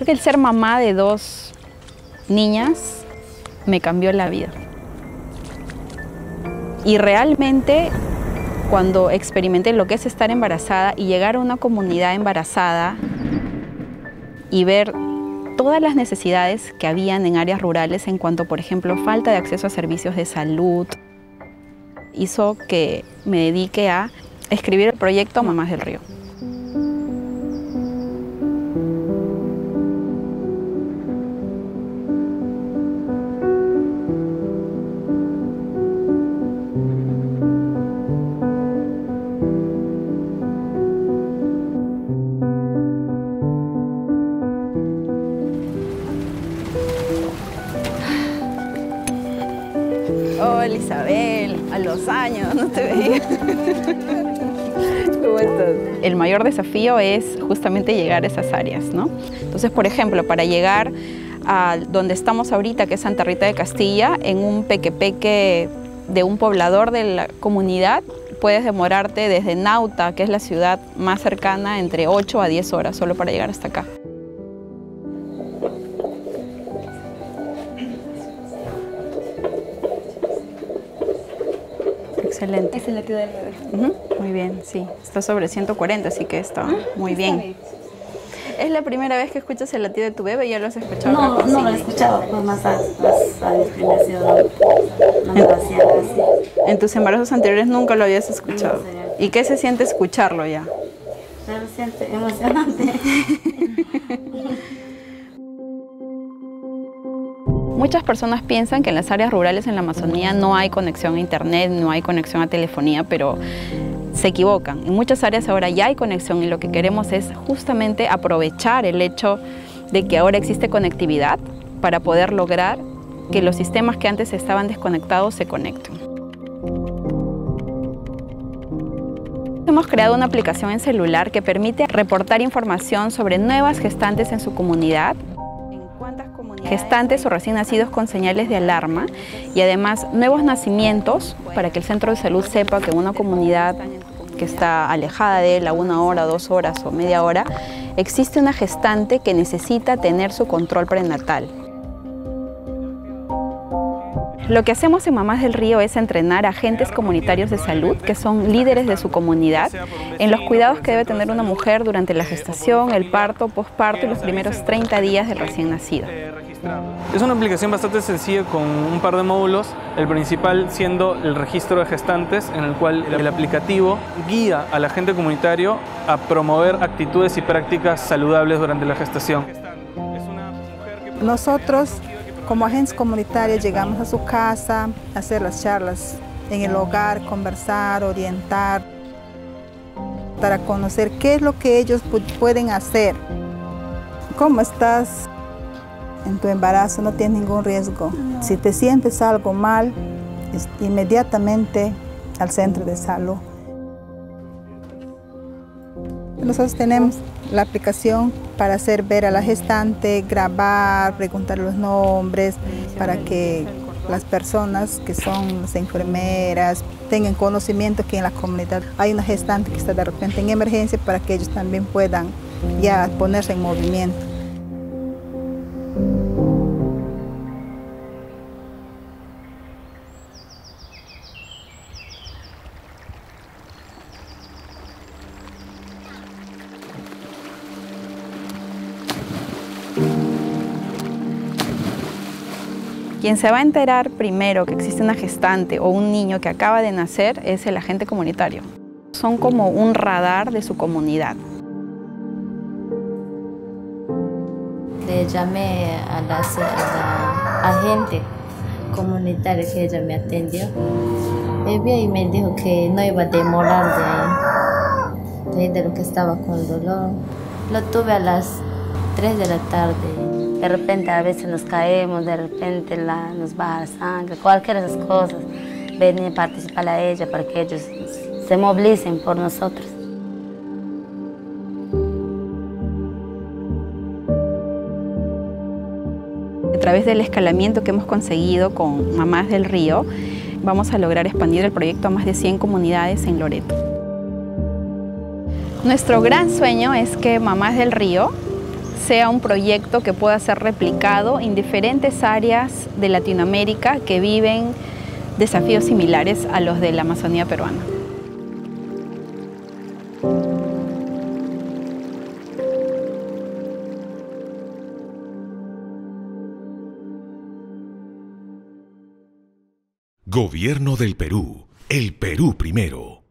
que el ser mamá de 2 niñas me cambió la vida. Y realmente, cuando experimenté lo que es estar embarazada y llegar a una comunidad embarazada y ver todas las necesidades que habían en áreas rurales en cuanto, por ejemplo, falta de acceso a servicios de salud, hizo que me dedique a escribir el proyecto Mamás del Río. Hola Isabel, a los años no te veía. ¿Cómo estás? El mayor desafío es justamente llegar a esas áreas, ¿no? Entonces, por ejemplo, para llegar a donde estamos ahorita, que es Santa Rita de Castilla, en un peque de un poblador de la comunidad, puedes demorarte desde Nauta, que es la ciudad más cercana, entre 8 a 10 horas solo para llegar hasta acá. Excelente. Es el latido del bebé. Muy bien, sí. Está sobre 140, así que está muy bien. ¿Es la primera vez que escuchas el latido de tu bebé? ¿Ya lo has escuchado? No lo he escuchado, pues más años que nació, no me lo hacía así. En tus embarazos anteriores nunca lo habías escuchado. No, ¿Y qué se siente escucharlo ya? Se siente emocionante. Muchas personas piensan que en las áreas rurales en la Amazonía no hay conexión a internet, no hay conexión a telefonía, pero se equivocan. En muchas áreas ahora ya hay conexión y lo que queremos es justamente aprovechar el hecho de que ahora existe conectividad para poder lograr que los sistemas que antes estaban desconectados se conecten. Hemos creado una aplicación en celular que permite reportar información sobre nuevas gestantes en su comunidad, gestantes o recién nacidos con señales de alarma y además nuevos nacimientos para que el centro de salud sepa que en una comunidad que está alejada de él a 1 hora, 2 horas o media hora, existe una gestante que necesita tener su control prenatal. Lo que hacemos en Mamás del Río es entrenar a agentes comunitarios de salud, que son líderes de su comunidad, en los cuidados que debe tener una mujer durante la gestación, el parto, posparto y los primeros 30 días del recién nacido. Es una aplicación bastante sencilla con un par de módulos, el principal siendo el registro de gestantes, en el cual el aplicativo guía al agente comunitario a promover actitudes y prácticas saludables durante la gestación. Nosotros, como agentes comunitarios, llegamos a su casa, a hacer las charlas en el hogar, conversar, orientar, para conocer qué es lo que ellos pueden hacer. ¿Cómo estás en tu embarazo? No tienes ningún riesgo. Si te sientes algo mal, inmediatamente al centro de salud. Nosotros tenemos la aplicación para hacer ver a la gestante, grabar, preguntar los nombres, para que las personas que son las enfermeras tengan conocimiento que en la comunidad hay una gestante que está de repente en emergencia, para que ellos también puedan ya ponerse en movimiento. Quien se va a enterar primero que existe una gestante o un niño que acaba de nacer es el agente comunitario. Son como un radar de su comunidad. Le llamé a la agente comunitaria que ella me atendió. Me vio y me dijo que no iba a demorar de lo que estaba con dolor. Lo tuve a las 3 de la tarde. De repente a veces nos caemos, de repente nos baja la sangre, cualquiera de esas cosas. Venir a participar a ella para que ellos se movilicen por nosotros. A través del escalamiento que hemos conseguido con Mamás del Río, vamos a lograr expandir el proyecto a más de 100 comunidades en Loreto. Nuestro gran sueño es que Mamás del Río sea un proyecto que pueda ser replicado en diferentes áreas de Latinoamérica que viven desafíos similares a los de la Amazonía peruana. Gobierno del Perú. El Perú primero.